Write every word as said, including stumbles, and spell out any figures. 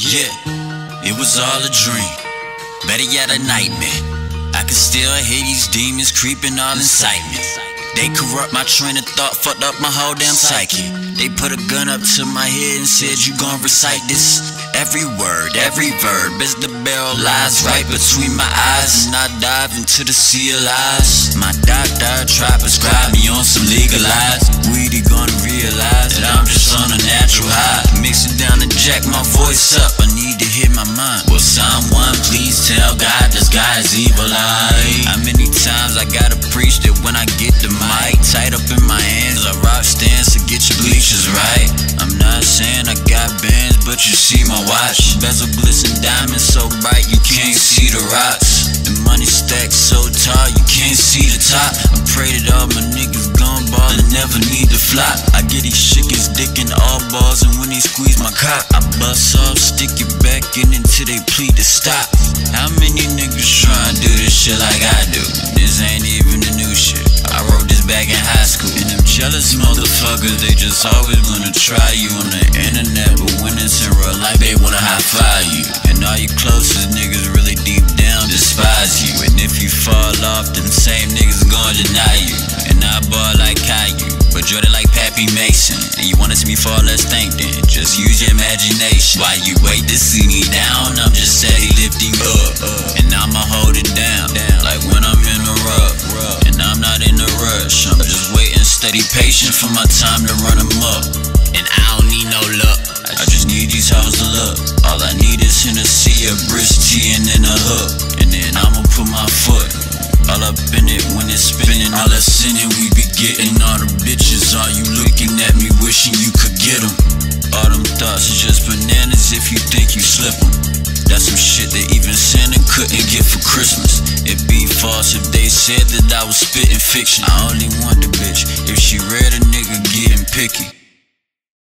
Yeah, it was all a dream, better yet a nightmare. I can still hear these demons creeping all inside me. They corrupt my train of thought, fucked up my whole damn psyche. They put a gun up to my head and said, you gon' recite this. Every word, every verb as the barrel lies right between my eyes, and I dive into the sea of lies. My doctor tried to prescribe me on some legalized weed. He gonna realize that I'm just on a natural high. Mix it down and jack my voice up, I need to hear my mind. Will someone please tell God this guy is evil eye? How many times I gotta preach that when I get the mic tight up in my hands, I rock stands to get your bleachers right. I'm not saying I got bands, but you see my watch, bezel glisten diamonds so bright you can't see the rocks. The money stacked so tall you can't see the top. I pray that all my niggas gon' ball and never need to flop. I get these chickens dick in all balls, and when they squeeze my cock, I bust off, stick it back in until they plead to stop. How many niggas tryna do this shit like I do? This ain't even the new shit, I wrote this back in high school. And them jealous motherfuckers, they just always wanna try you on the internet, but when it's in real life, they wanna high five you. And all your closest niggas really deep down despise you. And if you fall off, them same niggas gon' deny you. And I ball like Caillou, but Jordan like Pappy Mason. And you wanna see me fall, let's think then, just use your imagination. While you wait to see me down, I'm just steady lifting up, and I'ma hold it down, like when I'm in a rub. And I'm not in a rush, I'm just waiting steady patient for my time to run them up. And I don't need no luck, I just need these hoes to look. All I need is Hennessy, a brisk tea, and then a hook. And then I'ma put my foot all up in it when it's spinning. All that sinning we be getting. All the bitches, are you looking at me wishing you could get them? All them thoughts is just bananas if you think you slip them. That's some shit that even Santa couldn't get for Christmas. It'd be false if they said that I was spitting fiction. I only want the bitch if she read a nigga getting picky.